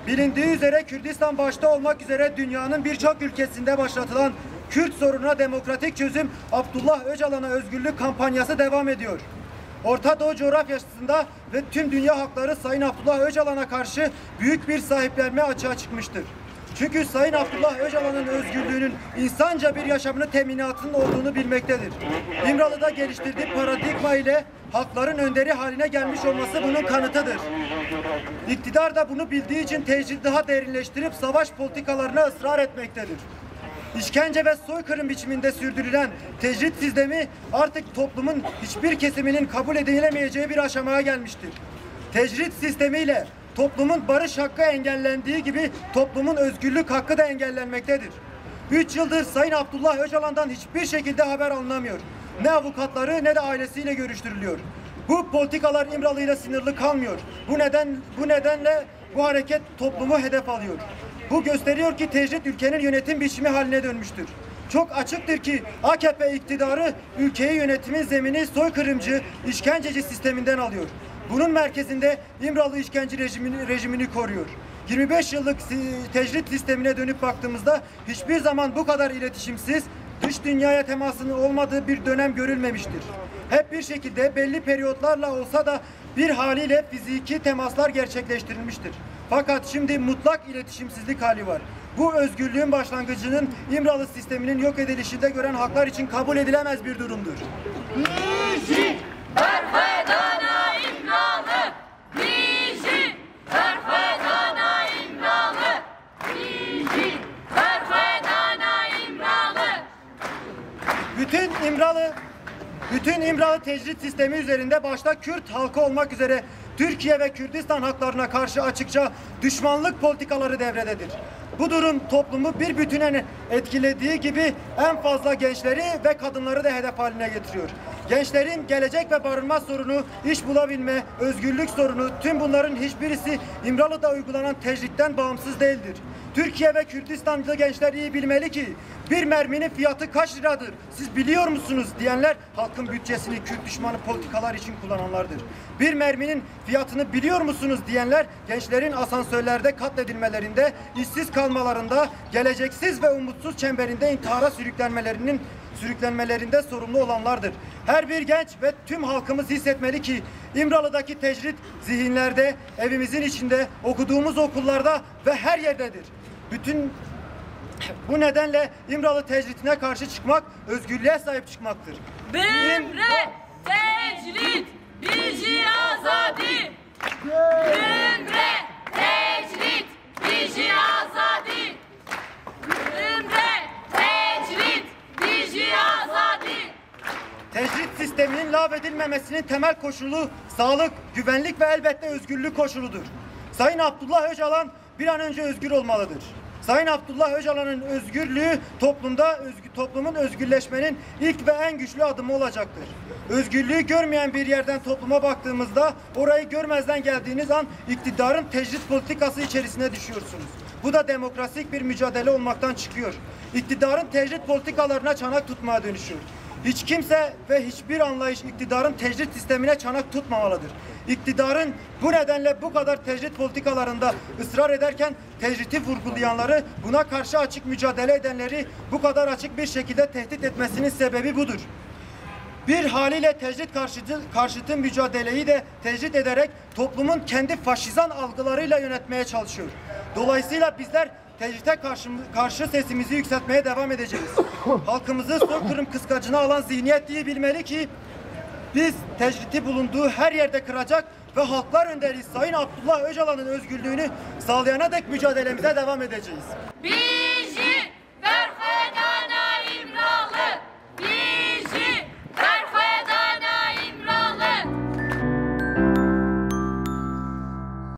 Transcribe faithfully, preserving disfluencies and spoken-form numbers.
Bilindiği üzere Kürdistan başta olmak üzere dünyanın birçok ülkesinde başlatılan Kürt sorununa demokratik çözüm Abdullah Öcalan'a özgürlük kampanyası devam ediyor. Orta Doğu coğrafyasında ve tüm dünya halkları Sayın Abdullah Öcalan'a karşı büyük bir sahiplenme açığa çıkmıştır. Çünkü Sayın Abdullah Öcalan'ın özgürlüğünün insanca bir yaşamını teminatının olduğunu bilmektedir. İmralı'da geliştirdiği paradigma ile halkların önderi haline gelmiş olması bunun kanıtıdır. İktidar da bunu bildiği için tecridi daha derinleştirip savaş politikalarına ısrar etmektedir. İşkence ve soykırım biçiminde sürdürülen tecrit sistemi artık toplumun hiçbir kesiminin kabul edilemeyeceği bir aşamaya gelmiştir. Tecrit sistemiyle toplumun barış hakkı engellendiği gibi toplumun özgürlük hakkı da engellenmektedir. Üç yıldır Sayın Abdullah Öcalan'dan hiçbir şekilde haber alınamıyor. Ne avukatları ne de ailesiyle görüştürülüyor. Bu politikalar İmralı ile sınırlı kalmıyor. Bu neden bu nedenle bu hareket toplumu hedef alıyor. Bu gösteriyor ki tecrit ülkenin yönetim biçimi haline dönmüştür. Çok açıktır ki A K P iktidarı ülkeyi yönetimin zemini soykırımcı, işkenceci sisteminden alıyor. Bunun merkezinde İmralı işkence rejimini, rejimini koruyor. yirmi beş yıllık tecrit sistemine dönüp baktığımızda hiçbir zaman bu kadar iletişimsiz, dış dünyaya temasının olmadığı bir dönem görülmemiştir. Hep bir şekilde belli periyotlarla olsa da bir haliyle fiziki temaslar gerçekleştirilmiştir. Fakat şimdi mutlak iletişimsizlik hali var. Bu özgürlüğün başlangıcının İmralı sisteminin yok edilişinde gören halklar için kabul edilemez bir durumdur. Bizi berfedana İmralı, bizi berfedana İmralı, bizi berfedana İmralı. Bütün İmralı, bütün İmralı tecrit sistemi üzerinde başta Kürt halkı olmak üzere Türkiye ve Kürdistan halklarına karşı açıkça düşmanlık politikaları devrededir. Bu durum toplumu bir bütüne etkilediği gibi en fazla gençleri ve kadınları da hedef haline getiriyor. Gençlerin gelecek ve barınma sorunu, iş bulabilme, özgürlük sorunu, tüm bunların hiçbirisi İmralı'da uygulanan tecritten bağımsız değildir. Türkiye ve Kürdistan'da gençler iyi bilmeli ki bir merminin fiyatı kaç liradır siz biliyor musunuz diyenler halkın bütçesini Kürt düşmanı politikalar için kullananlardır. Bir merminin fiyatını biliyor musunuz diyenler gençlerin asansörlerde katledilmelerinde, işsiz kalmalarında, geleceksiz ve umutsuz çemberinde intihara sürüklenmelerinin sürüklenmelerinde sorumlu olanlardır. Her bir genç ve tüm halkımız hissetmeli ki İmralı'daki tecrit zihinlerde, evimizin içinde, okuduğumuz okullarda ve her yerdedir. Bütün bu nedenle İmralı tecritine karşı çıkmak, özgürlüğe sahip çıkmaktır. Bimre tecrit bizi azadi. Bimre tecrit bizi azadi. Bimre tecrit bizi azadi. Tecrit sisteminin lağvedilmemesinin temel koşulu sağlık, güvenlik ve elbette özgürlük koşuludur. Sayın Abdullah Öcalan bir an önce özgür olmalıdır. Sayın Abdullah Öcalan'ın özgürlüğü toplumda özgü, toplumun özgürleşmenin ilk ve en güçlü adımı olacaktır. Özgürlüğü görmeyen bir yerden topluma baktığımızda orayı görmezden geldiğiniz an iktidarın tecrit politikası içerisine düşüyorsunuz. Bu da demokratik bir mücadele olmaktan çıkıyor. İktidarın tecrit politikalarına çanak tutmaya dönüşüyor. Hiç kimse ve hiçbir anlayış iktidarın tecrit sistemine çanak tutmamalıdır. İktidarın bu nedenle bu kadar tecrit politikalarında ısrar ederken tecriti vurgulayanları, buna karşı açık mücadele edenleri bu kadar açık bir şekilde tehdit etmesinin sebebi budur. Bir haliyle tecrit karşıtı, karşıtı mücadeleyi de tecrit ederek toplumun kendi faşizan algılarıyla yönetmeye çalışıyor. Dolayısıyla bizler tecrite karşı, karşı sesimizi yükseltmeye devam edeceğiz. Halkımızı soykırım kıskacına alan zihniyet iyi bilmeli ki biz tecriti bulunduğu her yerde kıracak ve halklar önderi Sayın Abdullah Öcalan'ın özgürlüğünü sağlayana dek mücadelemize devam edeceğiz. Bir